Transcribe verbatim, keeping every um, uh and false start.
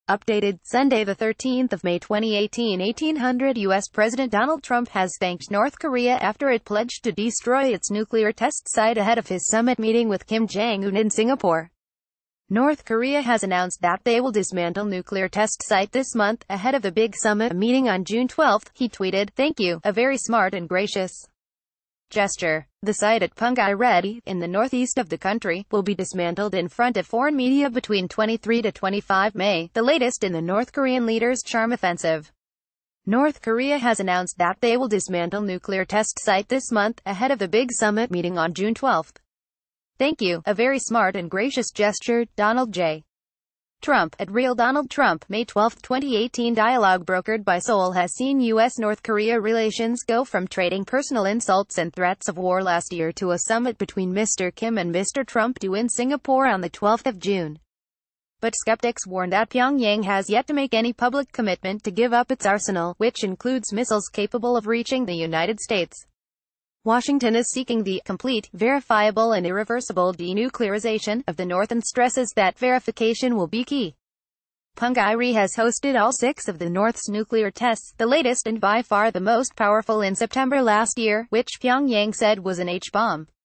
Updated, Sunday the thirteenth of May twenty eighteen eighteen hundred U S President Donald Trump has thanked North Korea after it pledged to destroy its nuclear test site ahead of his summit meeting with Kim Jong-un in Singapore. North Korea has announced that they will dismantle nuclear test site this month, ahead of the big summit meeting on June twelfth. He tweeted, "Thank you, a very smart and gracious gesture." The site at Punggye-ri, in the northeast of the country, will be dismantled in front of foreign media between twenty-three to twenty-five May, the latest in the North Korean leader's charm offensive. North Korea has announced that they will dismantle nuclear test site this month, ahead of the big summit meeting on June twelfth. "Thank you, a very smart and gracious gesture." Donald J. Trump, at Real Donald Trump, May twelfth twenty eighteen. Dialogue brokered by Seoul has seen U S North Korea relations go from trading personal insults and threats of war last year to a summit between Mister Kim and Mister Trump due in Singapore on the twelfth of June. But skeptics warn that Pyongyang has yet to make any public commitment to give up its arsenal, which includes missiles capable of reaching the United States. Washington is seeking the complete, verifiable and irreversible denuclearization of the North and stresses that verification will be key. Punggye-ri has hosted all six of the North's nuclear tests, the latest and by far the most powerful in September last year, which Pyongyang said was an H-bomb.